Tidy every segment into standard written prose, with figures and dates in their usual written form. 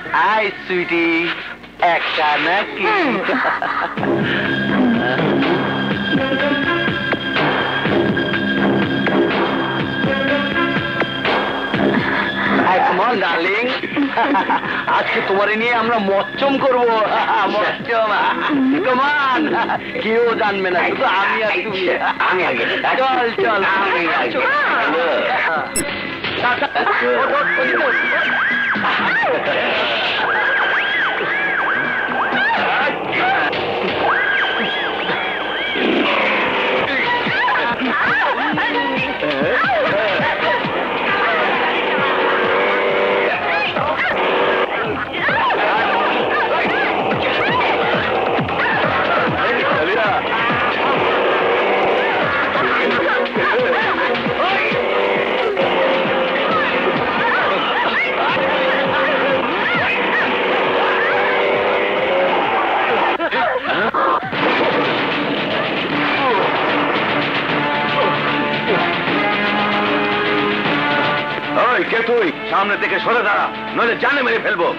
I Sweety একটা নাকি Come on, darling. আজকে তোমারে নিয়ে আমরা মচ্চম করবো মচ্চম Come on. কেউ জানবে না শুধু আমি আর তুমি চল চল কে তুই সামনে থেকে সরে দাঁড়া নইলে জানে মেরে ফেলবো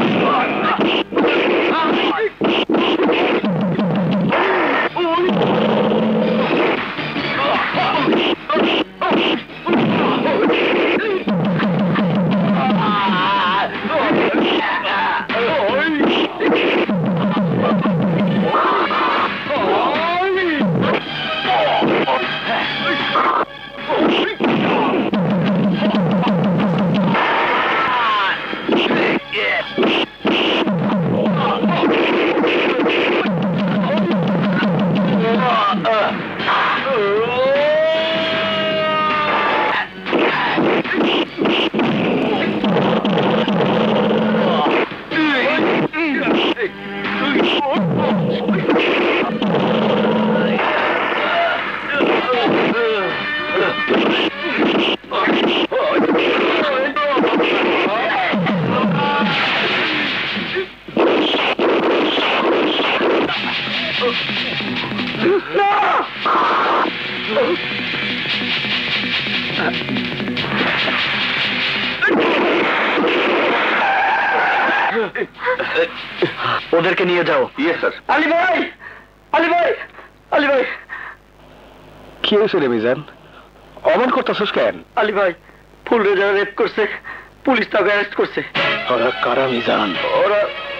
ওদেরকে নিয়ে যাও ইয়েস স্যার আলী ভাই আলী ভাই আলী ভাই কি হয়েছে রে মিজান অমন করতেছিস কেন আলী ভাই ফুল রেজা রেপ করছে পুলিশ তাকে অ্যারেস্ট করছে ওরা কারা মিজান ওরা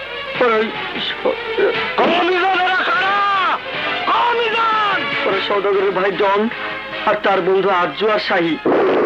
সৌদাগরের ভাই জন আর তার বন্ধু আরজু আর শাহী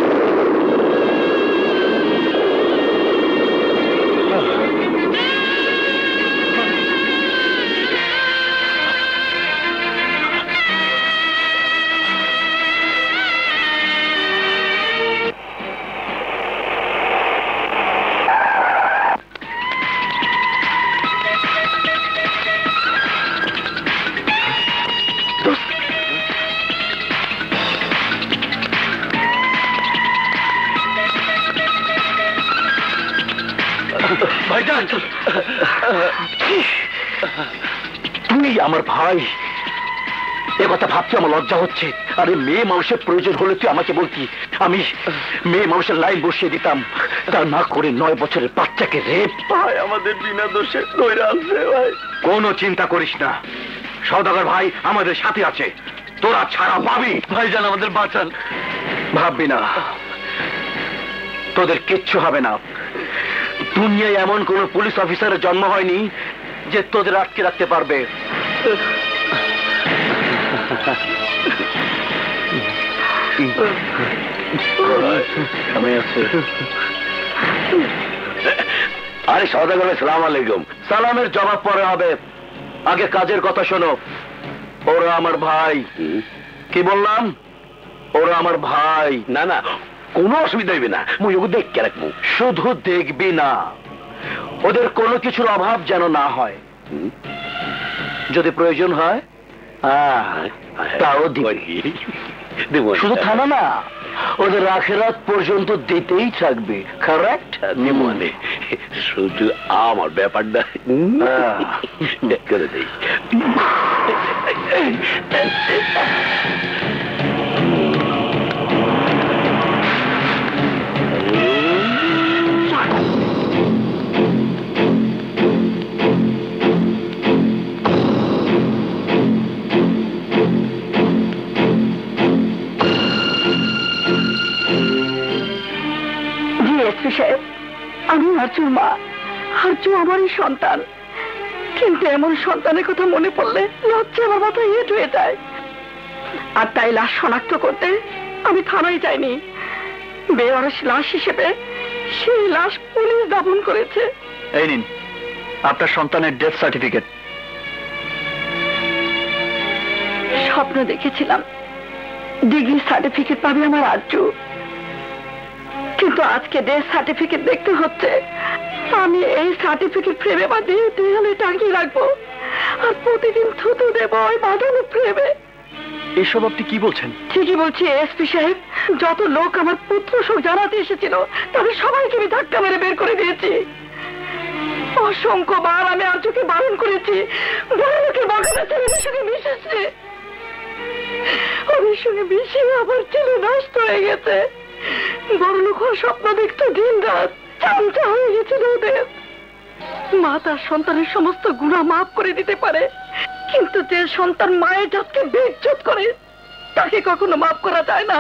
তুই আমার ভাই এ কথা ভাবতে আমার লজ্জা হচ্ছে আরে মেয়ে মানুষের প্রয়োজন হলে তুই আমাকে বলতি আমি মেয়ে মানুষের লাইন বসিয়ে দিতাম তার না করে 9 বছরের বাচ্চাকে রেপ ভাই আমাদের বিনা দোষে ধরে আনছে ভাই কোনো চিন্তা করিস না সওদাগর ভাই আমাদের সাথে আছে তোরা ছাড়া পাবি ভাইজান আমাদের বাঁচান ভাববি না তোদের কিচ্ছু হবে না দুনিয়ায় এমন কোন পুলিশ অফিসারের জন্ম হয়নি যে তোদের আটকে রাখতে পারবে আরে সওদাগর সালাম আলাইকুম সালামের জবাব পরে হবে আগে কাজের কথা শোনো ওরা আমার ভাই কি বললাম ওরা আমার ভাই না না কোনো অসুবিধা হইবে না মুই ওকে দেখে রাখবো শুধু দেখবি না ওদের কোনো কিছুর অভাব যেন না হয় যদি প্রয়োজন হয় তাও দিব শুধু থানা না ওদের আখেরাত পর্যন্ত দিতেই থাকবে কারেক্ট মনে শুধু আমার ব্যাপারটা করে দেই আরজুর মা। আরজু আমারই সন্তান, কিন্তু এমন সন্তানের কথা মনে পড়লে লজ্জা আমার মাথায় হেঁট হয়ে যায়। আর তাই লাশ শনাক্ত করতে আমি থানায় যাইনি। বেওয়ারিশ লাশ হিসেবে সেই লাশ পুলিশ দাফন করেছে। এই নিন আপনার সন্তানের ডেথ সার্টিফিকেট। স্বপ্ন দেখেছিলাম ডিগ্রি সার্টিফিকেট পাবে আমার আরজু, কিন্তু আজকে ডেথ সার্টিফিকেট দেখতে হচ্ছে। আমি এই সার্টিফিকেট ফ্রেমে বাঁধিয়ে দেয়ালে টাঙিয়ে রাখবো, আর প্রতিদিন থুতু দেবো ওই বাঁধানো ফ্রেমে। এসব আপনি কি বলছেন? ঠিকই বলছি এসপি সাহেব। যত লোক আমার পুত্র শোক জানাতে এসেছিল তাদের সবাইকে আমি ধাক্কা মেরে বের করে দিয়েছি। অসংখ্যবার আমি আরজুকে বারণ করেছি বড় লোকের বাগানে ছেলেদের সঙ্গে মিশেছে। ওদের সঙ্গে মিশিয়ে আমার ছেলে নষ্ট হয়ে গেছে। বড় লোক স্বপ্ন দেখতো দিন রাত, চামচা হয়ে গেছিল ওদের। মা তার সন্তানের সমস্ত গুনাহ মাফ করে দিতে পারে, কিন্তু যে সন্তান মায়ের জাতকে বেইজ্জত করে তাকে কখনো মাফ করা যায় না।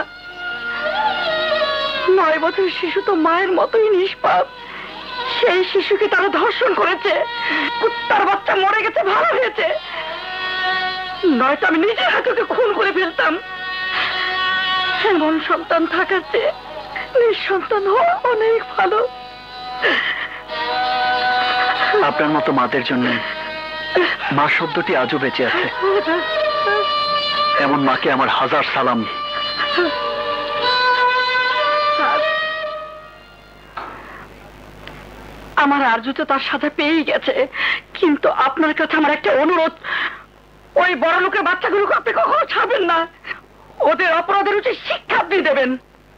9 বছরের শিশু তো মায়ের মতোই নিষ্পাপ। সেই শিশুকে তারা ধর্ষণ করেছে। কুত্তার বাচ্চা মরে গেছে, ভালো হয়েছে। নয়তো আমি নিজের হাতে খুন করে ফেলতাম। এমন সন্তান থাকার চেয়ে নিঃসন্তান হওয়া অনেক ভালো। আপনার মতো মাদের জন্য মা শব্দটি আজও বেঁচে আছে। এমন মাকে আমার হাজার সালাম। আমার আরজু তো তার সাথে পেয়েই গেছে, কিন্তু আপনার কাছে আমার একটা অনুরোধ, ওই বড় লোকের বাচ্চাগুলোকে আপনি কখনো ছাড়বেন না। ওদের অপরাধের উচিত শিক্ষা আপনি দেবেন।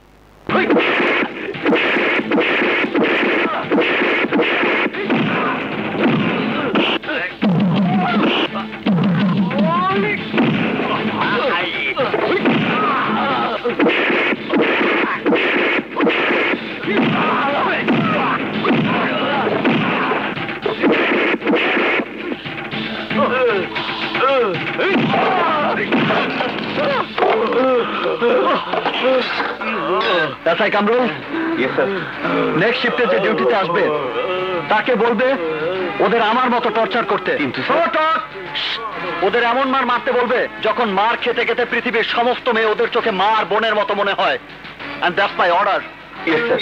এসআই কামরুল, নেক্সট শিফটে যে ডিউটিতে আসবে তাকে বলবে ওদের আমার মতো টর্চার করতে। কিন্তু ওদের এমন মার মারতে বলবে যখন মার খেতে খেতে পৃথিবীর সমস্ত মেয়ে ওদের চোখে মা আর বোনের মতো মনে হয়। And that's my order. Yes sir.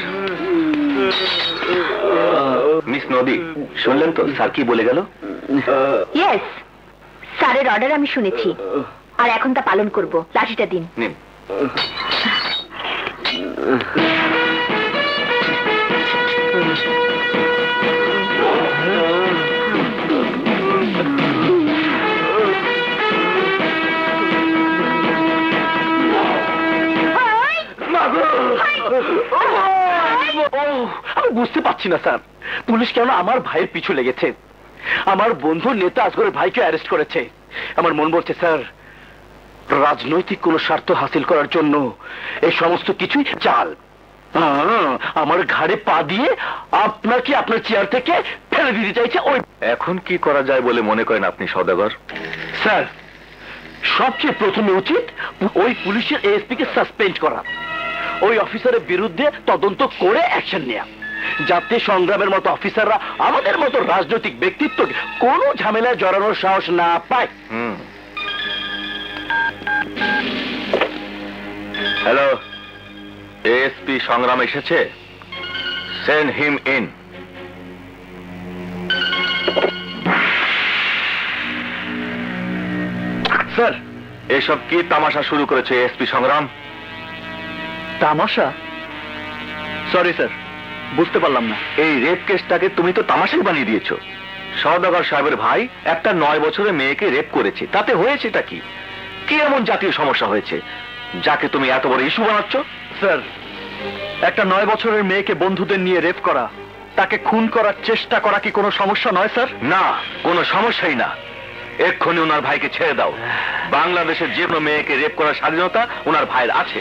Miss Nadi, শুনলেন তো স্যার কি বলে গেল? ইয়েস, স্যারের অর্ডার আমি শুনেছি, আর এখন তা পালন করব। লাঠিটা দিন। নিন। আমি বুঝতে পারছি না স্যার, পুলিশ কেন আমার ভাইয়ের পিছু লেগেছে। আমার বন্ধু নেতা আসগরের ভাইকে অ্যারেস্ট করেছে। আমার মন বলছে স্যার, রাজনৈতিক কোন স্বার্থ হাসিল করার জন্য এই সমস্ত কিছুই চাল। আমার ঘাড়ে পা দিয়ে আপনাকে আপনার চেয়ার থেকে ফেলে দিতে চাইছে ওই। এখন কি করা যায় বলে মনে করেন আপনি সওদাগর? স্যার, সবচেয়ে প্রথমে উচিত ওই পুলিশের এএসপি কে সাসপেন্ড করা, ওই অফিসারের বিরুদ্ধে তদন্ত করে অ্যাকশন নেয়া, যাতে সংগ্রামের মতো অফিসাররা আমাদের মতো রাজনৈতিক ব্যক্তিত্ব কোনো ঝামেলায় জড়ানোর সাহস না পায়। হ্যালো, এএসপি সংগ্রাম এসেছে, সেন্ড হিম ইন। স্যার, এসব কি তামাশা শুরু করেছে এএসপি সংগ্রাম? তামাশা? সরি স্যার, বুঝতে পারলাম না। এই রেপ কেসটাকে তুমি তো তামাশাই বানিয়ে দিয়েছো। সওদাগর সাহেবের ভাই একটা 9 বছরের মেয়েকে রেপ করেছে, তাতে হয়েছেটা কি? কি এমন জাতীয় সমস্যা হয়েছে যাকে তুমি এত বড় ইস্যু বানাচ্ছ? স্যার, একটা 9 বছরের মেয়েকে বন্ধুদের নিয়ে রেপ করা, তাকে খুন করার চেষ্টা করা কি কোনো সমস্যা নয় স্যার? না, কোনো সমস্যাই না। এক্ষুনি ওনার ভাইকে ছেড়ে দাও। বাংলাদেশের যে কোনো মেয়েকে রেপ করার স্বাধীনতা ওনার ভাইয়ের আছে।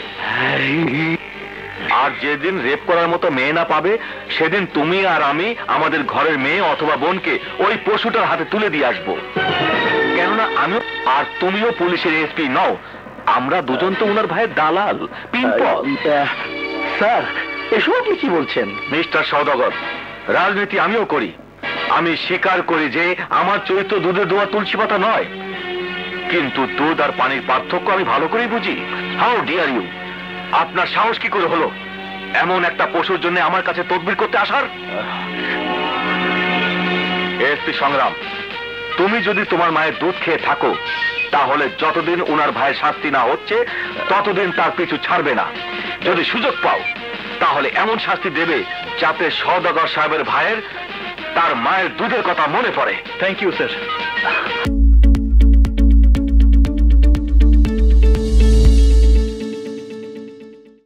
আর যেদিন রেপ করার মতো মেয়ে না পাবে, সেদিন তুমি আর আমি আমাদের ঘরের মেয়ে অথবা বোনকে ওই পশুটার হাতে তুলে দিয়ে আসবো। কেননা আমিও আর তুমিও পুলিশের এসপি নও, আমরা দুজন তো ওনার ভাইয়ের দালাল। স্যার, এসব আপনি কি বলছেন? মিস্টার সওদাগর, রাজনীতি আমিও করি, আমি স্বীকার করি যে আমার চরিত্র দুধের দোয়া তুলসী পাতা নয়, কিন্তু দুধ আর পানির পার্থক্য আমি ভালো করেই বুঝি। হাউ ডিয়ার ইউ, আপনার সাহস কি করে হলো এমন একটা পশুর জন্য আমার কাছে তদবির করতে আসার? এসপি সংগ্রাম, তুমি যদি তোমার মায়ের দুধ খেয়ে থাকো তাহলে যতদিন ওনার ভাইয়ের শাস্তি না হচ্ছে ততদিন তার পিছু ছাড়বে না। যদি সুযোগ পাও তাহলে এমন শাস্তি দেবে যাতে সওদাগর সাহেবের ভাইয়ের তার মায়ের দুধের কথা মনে পড়ে। Thank you sir.